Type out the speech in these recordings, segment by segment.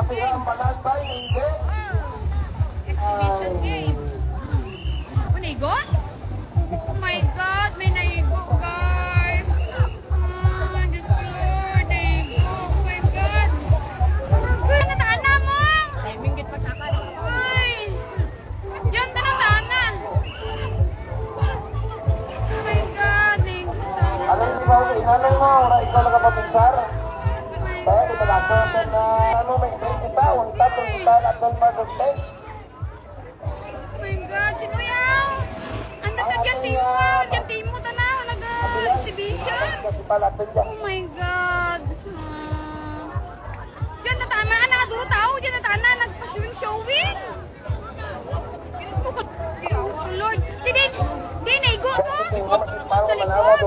game. Exhibition game. Naigo? Oh my God, may naigo, guys. Oh, Diyos ko, naigo. Oh my God. Uy, natana mo. Minggit pa sa akin. Uy. Diyan, natana. Oh my God, naigo. Ano yung ikaw, inanay mo, wala ikaw nakapapinsar? Kaya di malasa natin na ano, may event kita, unta, kung kita natin mag-text. Oh my God, sino yaw? Ang nagkagyan timo, tanaw, nag-exhibition. Oh my God. Diyan natana, nakaduro tao, diyan natana, nagpa-showing. Oh Lord. Di naigo to. Sa likod.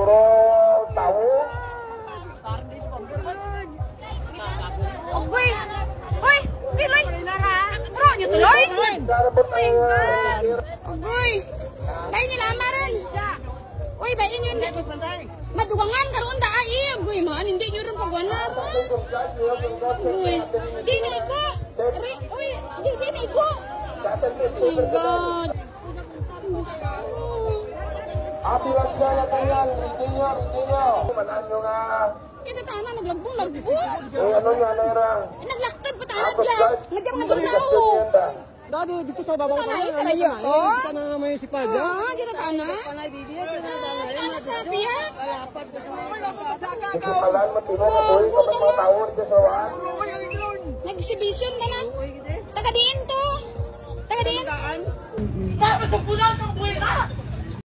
Uy! Uy! Tiloy! Bro, nyo tuloy! Oh my God! Uy! Bayin nila amaran! Uy, bayin yun! Madugangan karoon daayi! Uy, maan, hindi nyo rin pagwanas! Uy! Di na iko! Uy! Di na iko! Oh my God! Apilan siya na kanyan, hindi nyo. Manaan nyo nga. Ito tana, naglagbong-lagbong! Ano nyo, Anera? Naglaktad pa tanat lang! Nagyang naglaw! Dado, dito sa babang Tanay, sa layo ko? Kita na nga may sipag. Di na tana? Tana sabi ha? Kasi palang matino na boy, kapag mga tao dito sa waan. Nag-exhibition na na. Taga-diin to. Taga-diin. Tapos magpunan ng buhay na!